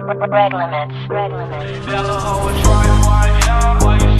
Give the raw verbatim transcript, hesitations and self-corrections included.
Reg limits, reg limits. Yellow, oh, it's right, right, yeah. Why you